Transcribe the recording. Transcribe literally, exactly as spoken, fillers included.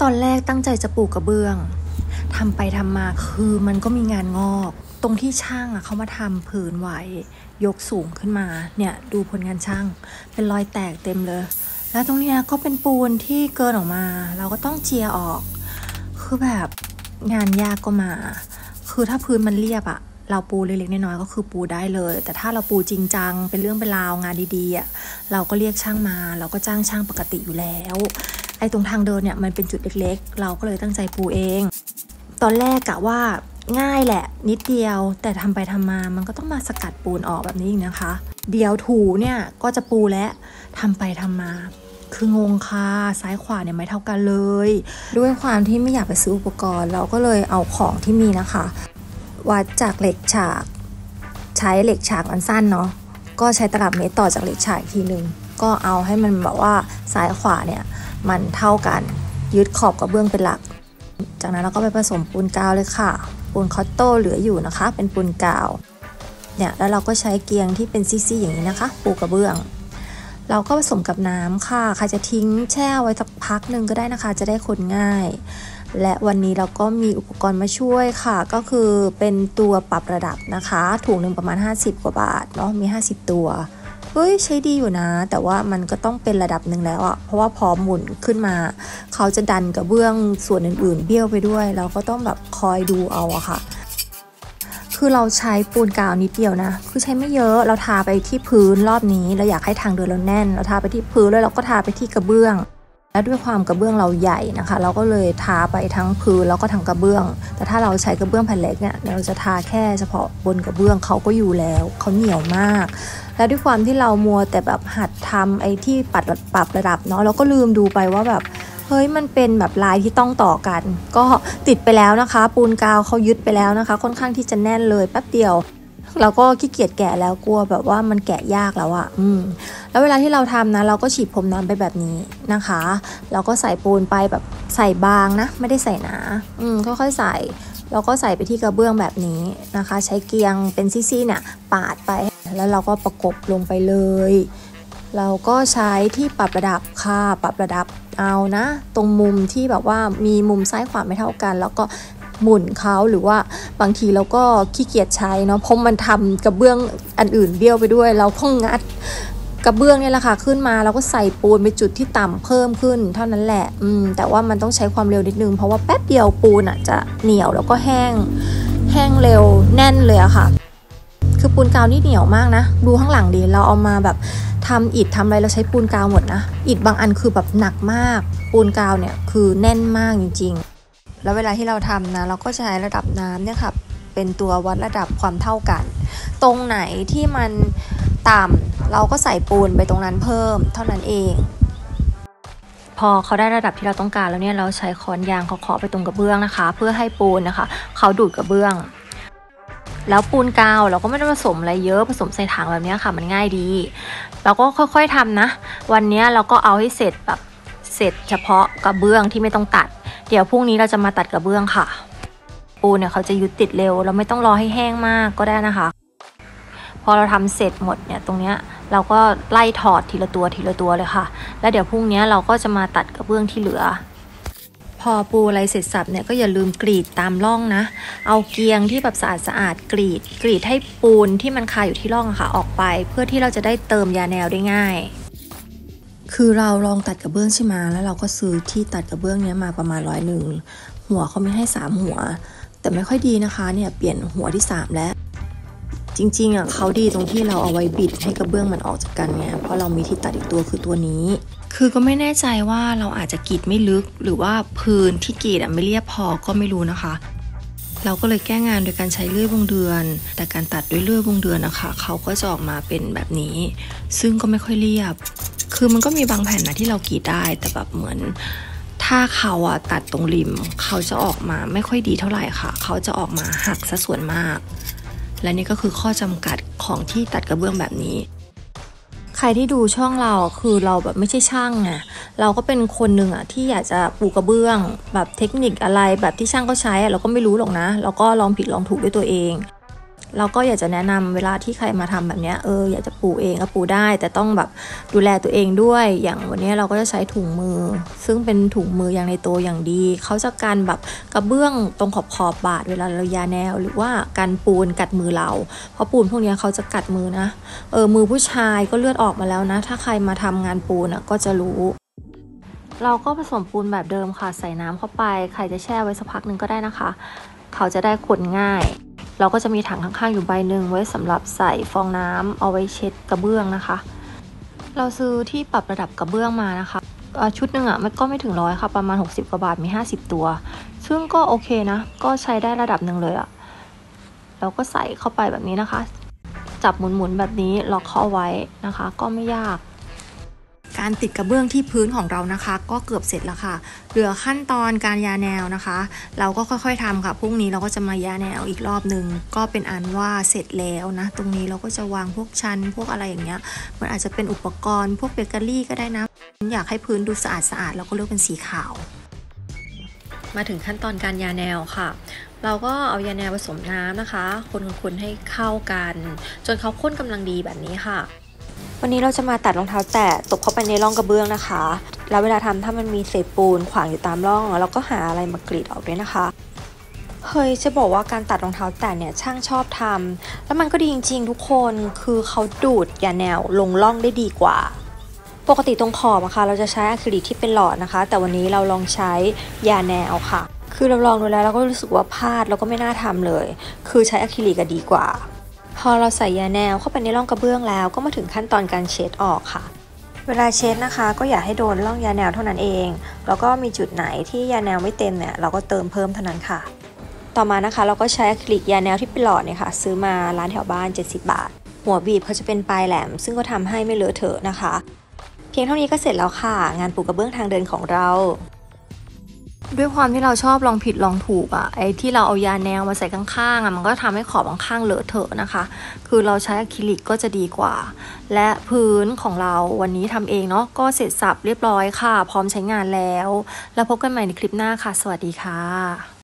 ตอนแรกตั้งใจจะปลูกกระเบื้องทำไปทำมาคือมันก็มีงานงอกตรงที่ช่างอะเขามาทำผืนไหวยกสูงขึ้นมาเนี่ยดูผลงานช่างเป็นรอยแตกเต็มเลยแล้วตรงเนี้ยก็เป็นปูนที่เกินออกมาเราก็ต้องเจียออกคือแบบงานยากก็มาคือถ้าพื้นมันเรียบอะเราปูเล็กๆน้อยๆก็คือปูได้เลยแต่ถ้าเราปูจริงจังเป็นเรื่องเป็นราวงานดีๆอะเราก็เรียกช่างมาเราก็จ้างช่างปกติอยู่แล้วไอ้ตรงทางเดินเนี่ยมันเป็นจุดเล็กๆเราก็เลยตั้งใจปูเองตอนแรกกะว่าง่ายแหละนิดเดียวแต่ทำไปทำมามันก็ต้องมาสกัดปูนออกแบบนี้อีกนะคะเดี๋ยวถูเนี่ยก็จะปูและทำไปทำมาคืองงค่ะซ้ายขวาเนี่ยไม่เท่ากันเลยด้วยความที่ไม่อยากไปซื้ออุปกรณ์เราก็เลยเอาของที่มีนะคะวัดจากเหล็กฉากใช้เหล็กฉากมันสั้นเนาะก็ใช้ตลับเมตรต่อจากเหล็กฉากทีนึงก็เอาให้มันแบบว่าซ้ายขวาเนี่ยมันเท่ากันยึดขอบกระเบื้องเป็นหลักจากนั้นเราก็ไปผสมปูนกาวเลยค่ะปูนคอตโต้เหลืออยู่นะคะเป็นปูนกาวเนี่ยแล้วเราก็ใช้เกียงที่เป็นซี่ๆอย่างนี้นะคะปูกระเบื้องเราก็ผสมกับน้ำค่ะใครจะทิ้งแช่ไว้สักพักหนึ่งก็ได้นะคะจะได้คนง่ายและวันนี้เราก็มีอุปกรณ์มาช่วยค่ะก็คือเป็นตัวปรับระดับนะคะถุงหนึ่งประมาณห้าสิบกว่าบาทเนาะมีห้าสิบตัวเฮ้ยใช้ดีอยู่นะแต่ว่ามันก็ต้องเป็นระดับหนึ่งแล้วอะเพราะว่าพอหมุนขึ้นมาเขาจะดันกระเบื้องส่วนอื่นๆเบี้ยวไปด้วยเราก็ต้องแบบคอยดูเอาอะค่ะคือเราใช้ปูนกาวนิดเดียวนะคือใช้ไม่เยอะเราทาไปที่พื้นรอบนี้เราอยากให้ทางเดินเราแน่นเราทาไปที่พื้นแล้วเราก็ทาไปที่กระเบื้องและด้วยความกระเบื้องเราใหญ่นะคะเราก็เลยทาไปทั้งพื้นแล้วก็ทั้งกระเบื้องแต่ถ้าเราใช้กระเบื้องแผ่นเล็กเนี่ยเราจะทาแค่เฉพาะบนกระเบื้องเขาก็อยู่แล้วเขาเหนียวมากและด้วยความที่เรามัวแต่แบบหัดทำไอ้ที่ปัดปรับระดับเนาะเราก็ลืมดูไปว่าแบบเฮ้ยมันเป็นแบบลายที่ต้องต่อกันก็ติดไปแล้วนะคะปูนกาวเขายึดไปแล้วนะคะค่อนข้างที่จะแน่นเลยแป๊บเดียวเราก็ขี้เกียจแกะแล้วกลัวแบบว่ามันแกะยากแล้วอะอืมแล้วเวลาที่เราทำนะเราก็ฉีดพรมน้ำไปแบบนี้นะคะเราก็ใส่ปูนไปแบบใส่บางนะไม่ได้ใส่หนาอืมค่อยๆใส่เราก็ใส่ไปที่กระเบื้องแบบนี้นะคะใช้เกียงเป็นซี่ๆเนี่ยปาดไปแล้วเราก็ประกบลงไปเลยเราก็ใช้ที่ปรับระดับค่ะปรับระดับเอานะตรงมุมที่แบบว่ามีมุมซ้ายขวาไม่เท่ากันแล้วก็หมุนเขาหรือว่าบางทีเราก็ขี้เกียจใช้เนาะเพราะมันทำกระเบื้องอันอื่นเบี้ยวไปด้วยเราก็งัดกระเบื้องเนี่ยแหละค่ะขึ้นมาเราก็ใส่ปูนไปจุดที่ต่ำเพิ่มขึ้นเท่านั้นแหละอืมแต่ว่ามันต้องใช้ความเร็วนิดนึงเพราะว่าแป๊บเดียวปูนอ่ะจะเหนียวแล้วก็แห้งแห้งเร็วแน่นเลยอะค่ะคือปูนกาวนี่เหนียวมากนะดูข้างหลังดีเราเอามาแบบทำอิฐทำอะไรเราใช้ปูนกาวหมดนะอิฐบางอันคือแบบหนักมากปูนกาวเนี่ยคือแน่นมากจริงๆแล้วเวลาที่เราทำนะเราก็ใช้ระดับน้ำเนี่ยค่ะเป็นตัววัดระดับความเท่ากันตรงไหนที่มันต่ำเราก็ใส่ปูนไปตรงนั้นเพิ่มเท่านั้นเองพอเขาได้ระดับที่เราต้องการแล้วเนี่ยเราใช้ค้อนยางเคาะไปตรงกระเบื้องนะคะเพื่อให้ปูนนะคะเขาดูดกระเบื้องแล้วปูนกาวเราก็ไม่ได้ผสมอะไรเยอะผสมใส่ถังแบบนี้ค่ะมันง่ายดีเราก็ค่อยๆทำนะวันนี้เราก็เอาให้เสร็จแบบเสร็จเฉพาะกระเบื้องที่ไม่ต้องตัดเดี๋ยวพรุ่งนี้เราจะมาตัดกระเบื้องค่ะปูนเนี่ยเขาจะยึดติดเร็วเราไม่ต้องรอให้แห้งมากก็ได้นะคะพอเราทำเสร็จหมดเนี่ยตรงเนี้ยเราก็ไล่ถอดทีละตัวทีละตัวเลยค่ะแล้วเดี๋ยวพรุ่งนี้เราก็จะมาตัดกระเบื้องที่เหลือพอปูอะไรเสร็จสับเนี่ยก็อย่าลืมกรีดตามร่องนะเอาเกียงที่แบบสะอาดสะอาดกรีดกรีดให้ปูนที่มันคาอยู่ที่ร่องค่ะออกไปเพื่อที่เราจะได้เติมยาแนวได้ง่ายคือเราลองตัดกระเบื้องใช่ไหมแล้วเราก็ซื้อที่ตัดกระเบื้องเนี้ยมาประมาณร้อยหนึ่งหัวเขามีให้สามหัวแต่ไม่ค่อยดีนะคะเนี่ยเปลี่ยนหัวที่สามแล้วจริงๆอ่ะเขาดีตรงที่เราเอาไว้บิดให้กระเบื้องมันออกจากกันไงเพราะเรามีที่ตัดอีกตัวคือตัวนี้คือก็ไม่แน่ใจว่าเราอาจจะกรีดไม่ลึกหรือว่าพื้นที่กรีดอ่ะไม่เรียบพอก็ไม่รู้นะคะเราก็เลยแก้งานโดยการใช้เลื่อยวงเดือนแต่การตัดด้วยเลื่อยวงเดือนนะคะเขาก็จะออกมาเป็นแบบนี้ซึ่งก็ไม่ค่อยเรียบคือมันก็มีบางแผ่นนะที่เรากรีดได้แต่แบบเหมือนถ้าเขาอ่ะตัดตรงริมเขาจะออกมาไม่ค่อยดีเท่าไหร่ค่ะเขาจะออกมาหักซะส่วนมากและนี่ก็คือข้อจำกัดของที่ตัดกระเบื้องแบบนี้ใครที่ดูช่องเราคือเราแบบไม่ใช่ช่างไงเราก็เป็นคนหนึ่งอ่ะที่อยากจะปูกระเบื้องแบบเทคนิคอะไรแบบที่ช่างเขาใช้เราก็ไม่รู้หรอกนะเราก็ลองผิดลองถูกด้วยตัวเองเราก็อยากจะแนะนำเวลาที่ใครมาทำแบบนี้เอออยากจะปูเองก็ปูได้แต่ต้องแบบดูแลตัวเองด้วยอย่างวันนี้เราก็จะใช้ถุงมือซึ่งเป็นถุงมืออย่างในตัวอย่างดีเขาจะกันแบบกระเบื้องตรงขอบขอบบาดเวลาเรายาแนวหรือว่ากันปูนกัดมือเราเพราะปูนพวกนี้เขาจะกัดมือนะเออมือผู้ชายก็เลือดออกมาแล้วนะถ้าใครมาทำงานปูนอ่ะก็จะรู้เราก็ผสมปูนแบบเดิมค่ะใส่น้ำเข้าไปใครจะแช่ไว้สักพักหนึ่งก็ได้นะคะเขาจะได้ขนง่ายเราก็จะมีถังข้างๆอยู่ใบหนึ่งไว้สำหรับใส่ฟองน้ำเอาไว้เช็ดกระเบื้องนะคะเราซื้อที่ปรับระดับกระเบื้องมานะคะชุดหนึ่งอ่ะมันก็ไม่ถึงร้อยค่ะประมาณหกสิบกว่าบาทมีห้าสิบตัวซึ่งก็โอเคนะก็ใช้ได้ระดับหนึ่งเลยอ่ะเราก็ใส่เข้าไปแบบนี้นะคะจับหมุนๆแบบนี้ล็อกเข้าไว้นะคะก็ไม่ยากการติดกระเบื้องที่พื้นของเรานะคะก็เกือบเสร็จแล้วค่ะเหลือขั้นตอนการยาแนวนะคะเราก็ค่อยๆทำค่ะพรุ่งนี้เราก็จะมายาแนวอีกรอบหนึ่งก็เป็นอันว่าเสร็จแล้วนะตรงนี้เราก็จะวางพวกชั้นพวกอะไรอย่างเงี้ยมันอาจจะเป็นอุปกรณ์พวกเบเกอรี่ก็ได้นะอยากให้พื้นดูสะอาดสะอาดเราก็เลือกเป็นสีขาวมาถึงขั้นตอนการยาแนวค่ะเราก็เอายาแนวผสมน้ำนะคะคนๆให้เข้ากันจนเขาข้นกำลังดีแบบนี้ค่ะวันนี้เราจะมาตัดรองเท้าแตะตกเข้าไปในร่องกระเบื้องนะคะแล้วเวลาทำถ้ามันมีเศษปูนขวางอยู่ตามร่องเราก็หาอะไรมากรีดออกด้วยนะคะเฮ้ยจะบอกว่าการตัดรองเท้าแตะเนี่ยช่างชอบทำแล้วมันก็ดีจริงๆทุกคนคือเขาดูดยาแนวลงร่องได้ดีกว่าปกติตรงขอบอะค่ะเราจะใช้อะคริลิกที่เป็นหลอดนะคะแต่วันนี้เราลองใช้ยาแนวค่ะคือเราลองดูแล้วเราก็รู้สึกว่าพลาดแล้วก็ไม่น่าทำเลยคือใช้อะคริลิกดีกว่าพอเราใส่ยาแนวเข้าไปในร่องกระเบื้องแล้วก็มาถึงขั้นตอนการเช็ดออกค่ะเวลาเช็ดนะคะก็อย่าให้โดนร่องยาแนวเท่านั้นเองแล้วก็มีจุดไหนที่ยาแนวไม่เต็มเนี่ยเราก็เติมเพิ่มเท่านั้นค่ะต่อมานะคะเราก็ใช้อะคริลิกยาแนวที่เป็นหลอดเนี่ยค่ะซื้อมาร้านแถวบ้านเจ็ดสิบบาทหัวบีบเขาจะเป็นปลายแหลมซึ่งก็ทำให้ไม่เลอะเทอะนะคะเพียงเท่านี้ก็เสร็จแล้วค่ะงานปูกระเบื้องทางเดินของเราด้วยความที่เราชอบลองผิดลองถูกอ่ะไอ้ที่เราเอายาแนวมาใส่ข้างๆอ่ะมันก็ทำให้ขอบข้างๆเลอะเทอะนะคะคือเราใช้อะคริลิกก็จะดีกว่าและพื้นของเราวันนี้ทำเองเนาะก็เสร็จสับเรียบร้อยค่ะพร้อมใช้งานแล้วแล้วพบกันใหม่ในคลิปหน้าค่ะสวัสดีค่ะ